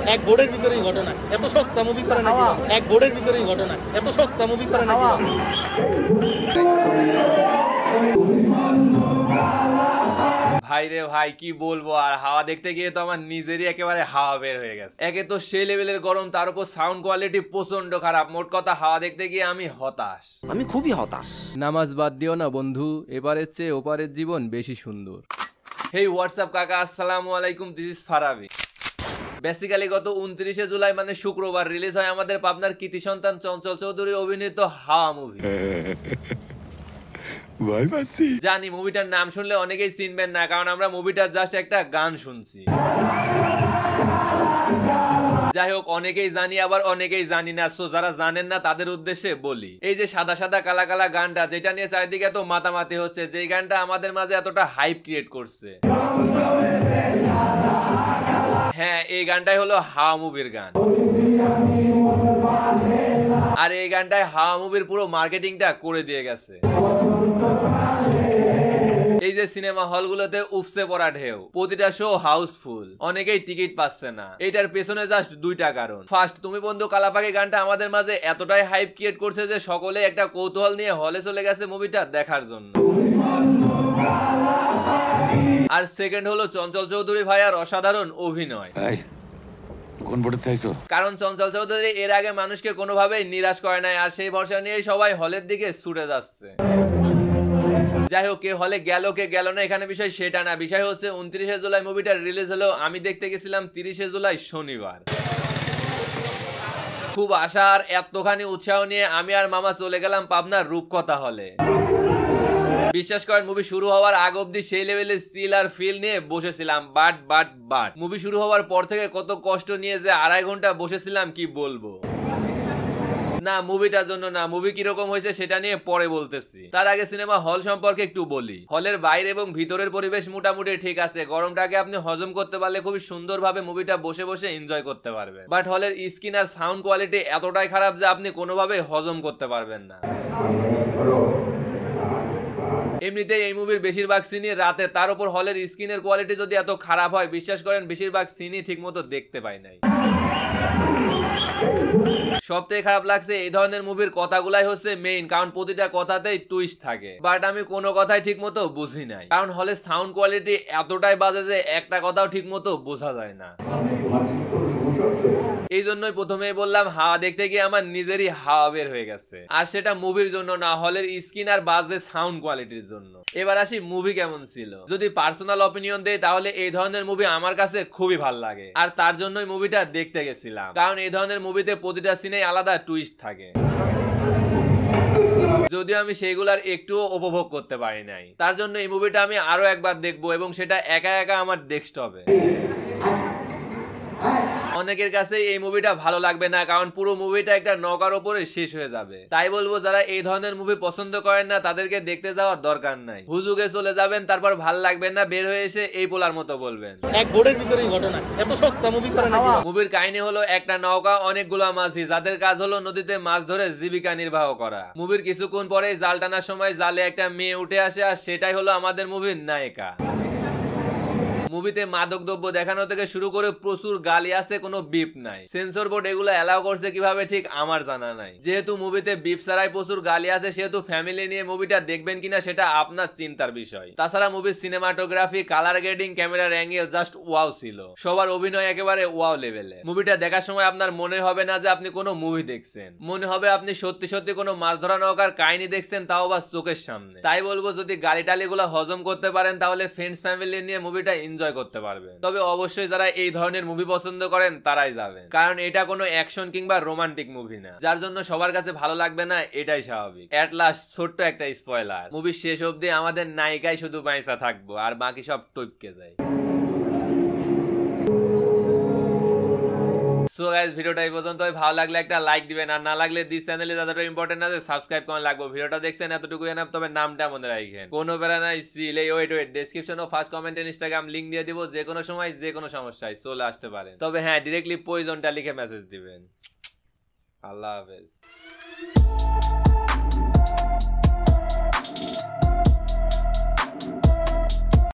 এক বোর্ডের ভিতরেই ঘটনা, এত সস্তা মুভি করে নাকি? এক বোর্ডের ভিতরেই ঘটনা, এত সস্তা মুভি করে নাকি? ভাই রে ভাই কি বলবো আর, হাওয়া দেখতে গিয়ে তো আমার নিজেরই একেবারে হাওয়া বের হয়ে গেছে। একে তো সেই লেভেলের গরম, তার উপর সাউন্ড কোয়ালিটি প্রচন্ড খারাপ। মোট কথা হাওয়া দেখতে গিয়ে আমি হতাশ, আমি খুবই হতাশ। নামাজ বাদ দিও না বন্ধু, এবারের চেয়ে ওপারের জীবন বেশি সুন্দর। হেই হোয়াটসঅ্যাপ কাকা, আসসালামু আলাইকুম, দিস ইজ ফারাবি। বেসিক্যালি গত 29শে জুলাই মানে শুক্রবার রিলিজ হয় আমাদের পাবনার কৃতি সন্তান চঞ্চল চৌধুরীর অভিনীত হাওয়া মুভি। জানি মুভিটার নাম শুনলে অনেকেই চিনবেন না, কারণ আমরা মুভিটার জাস্ট একটা গান শুনছি। যাই হোক, অনেকেই জানি আবার অনেকেই জানি না, সো যারা জানেন না তাদের উদ্দেশ্যে বলি। এই যে সাদা সাদা কালা কালা গানটা, যেটা নিয়ে চারিদিকে এত মাতামাতি হচ্ছে, যেই গানটা আমাদের মাঝে এতটা হাইপ ক্রিয়েট করছে, হ্যাঁ এই গানটাই হলো হাওয়া মুভির গান। আর এই গানটায় হাওয়া মুভির পুরো মার্কেটিংটা করে দিয়ে গেছে। এই যে সিনেমা হলগুলোতে উপসে পড়া ঢেউ, প্রতিটা শো হাউসফুল, অনেকেই টিকিট পাচ্ছে না। এটার পেছনে জাস্ট দুইটা কারণ। ফার্স্ট, তুমি বন্ধু কালাপাকি গানটা আমাদের মাঝে এতটাই হাইপ ক্রিয়েট করছে যে সকলে একটা কৌতূহল নিয়ে হলে চলে গেছে মুভিটা দেখার জন্য। আর সেকেন্ড হলো চঞ্চল চৌধুরী ভাইয়ার অসাধারণ অভিনয়। কারণ চঞ্চল চৌধুরী এর আগে মানুষকে কোনোভাবেই নিরাশ করে নাই, আর সেই ভরসা নিয়েই সবাই হলের দিকে ছুটে যাচ্ছে। যাই হোক, কে হলে গেল কে গেল না এখানে বিষয় সেটা না, বিষয় হচ্ছে 29শে জুলাই মুভিটা রিলিজ হলো, আমি দেখতে গেছিলাম 30শে জুলাই শনিবার। খুব আশা আর এতখানি উৎসাহ নিয়ে আমি আর মামা চলে গেলাম পাবনার রূপকথা হলে। বিশ্বাস করেন, মুভি শুরু হওয়ার আগ অব্দি সেই লেভেলে সিল আর ফিল নিয়ে বসেছিলাম, বাট মুভি শুরু হওয়ার পর থেকে কত কষ্ট নিয়ে যে 2.5 ঘন্টা বসেছিলাম কি বলবো। না মুভিটার জন্য না, মুভি কিরকম হয়েছে সেটা নিয়ে পরে বলতেছি। তার আগে সিনেমা হল সম্পর্কে একটু বলি। হলের বাইরে এবং ভিতরের পরিবেশ মোটামুটি ঠিক আছে, গরমটাকে আপনি হজম করতে পারলে খুবই সুন্দরভাবে মুভিটা বসে বসে এনজয় করতে পারবেন। বাট হলের স্ক্রিন আর সাউন্ড কোয়ালিটি এতটাই খারাপ যে আপনি কোনোভাবে হজম করতে পারবেন না। এমনিতেই এই মুভির বেশিরভাগ সিনই রাতে, তার উপর হলের স্ক্রিনের কোয়ালিটি যদি এত খারাপ হয়, বিশ্বাস করেন বেশিরভাগ সিনই ঠিক মতো দেখতে পাই নাই। সবথেকে খারাপ লাগছে এই ধরনের মুভির কথাগুলাই হচ্ছে মেইন, কারণ প্রতিটা কথাতেই টুইস্ট থাকে। বাট আমি কোনো কথাই ঠিক মতো বুঝি নাই, কারণ হলে সাউন্ড কোয়ালিটি এতটাই বাজে যে একটা কথাও ঠিক মতো বোঝা যায় না। এই জন্যই প্রথমেই বললাম হাওয়া দেখতে গিয়ে আমার নিজেরই হাওয়া বের হয়ে গেছে, আর সেটা মুভির জন্য না, হলের স্ক্রিন আর বাজে সাউন্ড কোয়ালিটির জন্য। এবার আসি মুভি কেমন ছিল। যদি পার্সোনাল অপিনিয়ন দেই তাহলে এই ধরনের মুভি আমার কাছে খুবই ভালো লাগে, আর তার জন্যই মুভিটা দেখতে গেছিলাম, কারণ এই ধরনের মুভিতে প্রতিটা সিনেই আলাদা টুইস্ট থাকে। যদিও আমি সেইগুলার একটুও উপভোগ করতে পারি নাই, তার জন্য এই মুভিটা আমি আরো একবার দেখবো, এবং সেটা একা একা আমার ডেস্কটপে। অনেকের কাছে এই মুভিটা ভালো লাগবে না, কারণ পুরো মুভিটা একটা নৌকার উপরে শেষ হয়ে যাবে। তাই বলবো যারা এই ধরনের মুভি পছন্দ করেন না তাদেরকে দেখতে যাওয়ার দরকার নাই। হুজুগে চলে যাবেন, তারপর ভাল লাগবেন না, বের হয়ে এসে এই পোলার মতো বলবেন এক বোর্ডের ভিতরেই ঘটনা, এত সস্তা মুভি করে নাকি? মুভির কাহিনী হলো একটা নৌকা, অনেকগুলো মাঝি, যাদের কাজ হলো নদীতে মাছ ধরে জীবিকা নির্বাহ করা। মুভির কিছুক্ষণ পরে জাল টানার সময় জালে একটা মেয়ে উঠে আসে, আর সেটাই হলো আমাদের মুভির নায়িকা। মুভিতে মাদক দ্রব্য দেখানো থেকে শুরু করে প্রচুর গালি আছে, কোনো বিপ নাই। সেন্সর বোর্ড এগুলো অ্যালাউ করছে কিভাবে ঠিক আমার জানা নাই। যেহেতু মুভিতে বিপ ছাড়াই প্রচুর গালি আছে, সেহেতু ফ্যামিলি নিয়ে মুভিটা দেখবেন কিনা সেটা আপনার চিন্তার বিষয়। তাছাড়া মুভির সিনেমাটোগ্রাফি, কালার গ্রেডিং, ক্যামেরার অ্যাঙ্গেল জাস্ট ওয়াও ছিল। সবার অভিনয় একেবারে ওয়াও লেভেলে। মুভিটা দেখার সময় আপনার মনে হবে না যে আপনি কোনো মুভি দেখছেন, মনে হবে আপনি সত্যি সত্যি কোনো মাছ ধরা নৌকার কাহিনী দেখছেন, তাও বা চোখের সামনে। তাই বলবো যদি গালি টালি গুলো হজম করতে পারেন তাহলে ফ্রেন্ডস ফ্যামিলি নিয়ে মুভিটা এনজয় করতে পারবেন। তবে অবশ্যই যারা এই ধরনের মুভি পছন্দ করেন তারাই যাবেন, কারণ এটা কোনো অ্যাকশন কিংবা রোমান্টিক মুভি না, যার জন্য সবার কাছে ভালো লাগবে না, এটাই স্বাভাবিক। এট লাস্ট ছোট্ট একটা স্পয়লার, মুভির শেষ অবধি আমাদের নায়িকাই শুধু বাইসা থাকবো, আর বাকি সব টপকে যায়। সো গাইস, ভিডিওটা এই পর্যন্তই। ভালো লাগলে একটা লাইক দিবেন, আর না লাগলে দিস চ্যানেলে যতটা ইম্পর্টেন্ট আছে সাবস্ক্রাইব করা লাগবে। ভিডিওটা দেখছেন এতটুকু জানাব, তবে নামটা মনে রাখেন। কোনো প্যারা নাই, সিল এই ওয়েট ডেসক্রিপশন ও ফার্স্ট কমেন্ট ইনস্টাগ্রাম লিংক দিয়ে দিব, যে কোনো সময় যে কোনো সমস্যায় চলে আসতে পারেন। তবে হ্যাঁ, ডিরেক্টলি পয়জনটা লিখে মেসেজ দিবেন। আল্লাহ হাফেজ।